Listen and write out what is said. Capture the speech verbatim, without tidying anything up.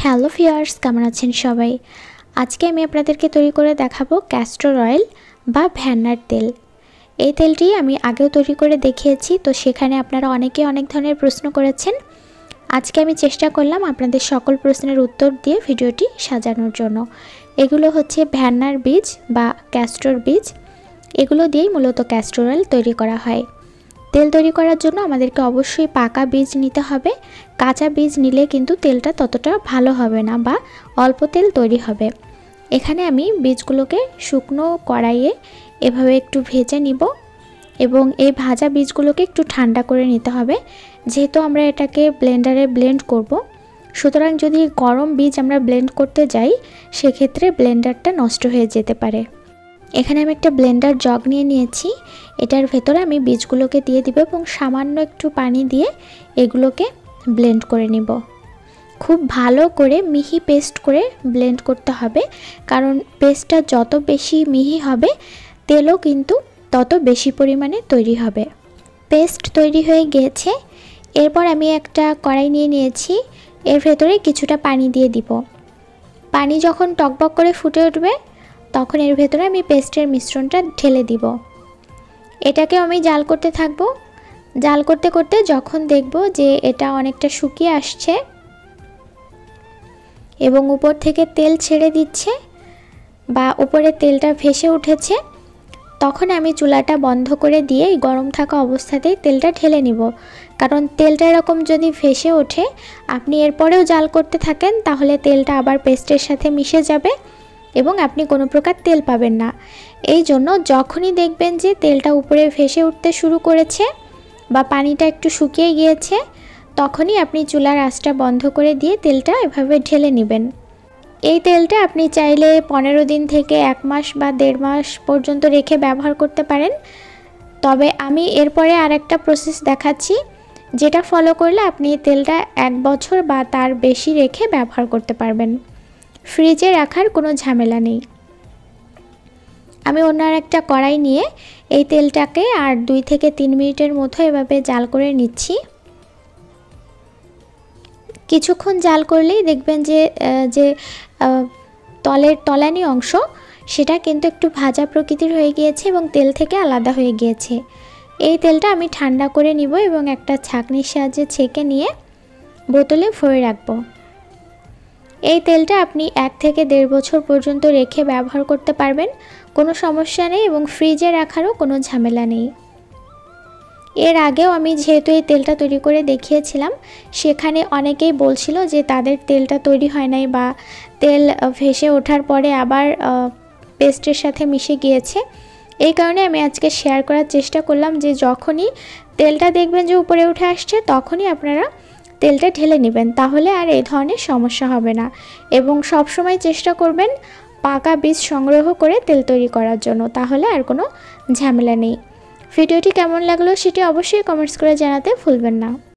Hello viewers, কেমন আছেন সবাই। আজকে আমি আপনাদেরকে তৈরি করে দেখাবো ক্যাস্টর অয়েল বা ভ্যানার তেল। এই তেলটি আমি আগেও তৈরি করে দেখিয়েছি, তো সেখানে আপনারা অনেকে অনেক ধরনের প্রশ্ন করেছেন। আজকে আমি চেষ্টা করলাম আপনাদের সকল প্রশ্নের উত্তর দিয়ে ভিডিওটি সাজানোর জন্য। এগুলো হচ্ছে ভ্যানার বীজ বা ক্যাস্টর বীজ, এগুলো দিয়েই মূলত ক্যাস্টর অয়েল তৈরি করা হয়। তেল তৈরি করার জন্য আমাদেরকে অবশ্যই পাকা বীজ নিতে হবে। কাঁচা বীজ নিলে কিন্তু তেলটা ততটা ভালো হবে না বা অল্প তেল তৈরি হবে। এখানে আমি বীজগুলোকে শুকনো কড়াইয়ে এভাবে একটু ভেজে নিব এবং এই ভাজা বীজগুলোকে একটু ঠান্ডা করে নিতে হবে, যেহেতু আমরা এটাকে ব্লেন্ডারে ব্লেন্ড করব। সুতরাং যদি গরম বীজ আমরা ব্লেন্ড করতে যাই সেক্ষেত্রে ব্লেন্ডারটা নষ্ট হয়ে যেতে পারে। এখানে আমি একটা ব্লেন্ডার জগ নিয়ে নিয়েছি, এটার ভেতরে আমি বীজগুলোকে দিয়ে দিব এবং সামান্য একটু পানি দিয়ে এগুলোকে ব্লেন্ড করে নিব। খুব ভালো করে মিহি পেস্ট করে ব্লেন্ড করতে হবে, কারণ পেস্টটা যত বেশি মিহি হবে তেলও কিন্তু তত বেশি পরিমাণে তৈরি হবে। পেস্ট তৈরি হয়ে গিয়েছে। এরপর আমি একটা কড়াই নিয়ে নিয়েছি, এর ভেতরে কিছুটা পানি দিয়ে দিব। পানি যখন টকবক করে ফুটে উঠবে তখন এর ভেতরে আমি পেস্টের মিশ্রণটা ঢেলে দিব। এটাকে আমি জাল করতে থাকব। জাল করতে করতে যখন দেখব যে এটা অনেকটা শুকিয়ে আসছে এবং উপর থেকে তেল ছেড়ে দিচ্ছে বা উপরে তেলটা ভেসে উঠেছে, তখন আমি চুলাটা বন্ধ করে দিয়ে গরম থাকা অবস্থাতেই তেলটা ঢেলে নিব। কারণ তেলটা এরকম যদি ভেসে ওঠে আপনি এরপরেও জাল করতে থাকেন তাহলে তেলটা আবার পেস্টের সাথে মিশে যাবে এবং আপনি কোনো প্রকার তেল পাবেন না। এই জন্য যখনই দেখবেন যে তেলটা উপরে ভেসে উঠতে শুরু করেছে বা পানিটা একটু শুকিয়ে গিয়েছে, তখনই আপনি চুলার আঁচটা বন্ধ করে দিয়ে তেলটা এভাবে ঢেলে নেবেন। এই তেলটা আপনি চাইলে পনেরো দিন থেকে এক মাস বা দেড় মাস পর্যন্ত রেখে ব্যবহার করতে পারেন। তবে আমি এরপরে আরেকটা প্রসেস দেখাচ্ছি, যেটা ফলো করলে আপনি তেলটা এক বছর বা তার বেশি রেখে ব্যবহার করতে পারবেন। ফ্রিজে রাখার কোনো ঝামেলা নেই। আমি অন্য একটা কড়াই নিয়ে এই তেলটাকে আর দুই থেকে তিন মিনিটের মতো এভাবে জাল করে নিচ্ছি। কিছুক্ষণ জাল করলেই দেখবেন যে যে তলের তলানি অংশ সেটা কিন্তু একটু ভাজা প্রকৃতির হয়ে গিয়েছে এবং তেল থেকে আলাদা হয়ে গিয়েছে। এই তেলটা আমি ঠান্ডা করে নিব এবং একটা ছাঁকনির সাহায্যে ছেঁকে নিয়ে বোতলে ভরে রাখবো। এই তেলটা আপনি এক থেকে দেড় বছর পর্যন্ত রেখে ব্যবহার করতে পারবেন, কোনো সমস্যা নেই এবং ফ্রিজে রাখারও কোনো ঝামেলা নেই। এর আগেও আমি যেহেতু এই তেলটা তৈরি করে দেখিয়েছিলাম, সেখানে অনেকেই বলছিল যে তাদের তেলটা তৈরি হয় নাই বা তেল ভেসে ওঠার পরে আবার পেস্টের সাথে মিশে গিয়েছে। এই কারণে আমি আজকে শেয়ার করার চেষ্টা করলাম যে যখনই তেলটা দেখবেন যে উপরে উঠে আসছে তখনই আপনারা তেলটা ঢেলে নেবেন, তাহলে আর এই ধরনের সমস্যা হবে না। এবং সব সময় চেষ্টা করবেন পাকা বীজ সংগ্রহ করে তেল তৈরি করার জন্য, তাহলে আর কোনো ঝামেলা নেই। ভিডিওটি কেমন লাগলো সেটি অবশ্যই কমেন্টস করে জানাতে ভুলবেন না।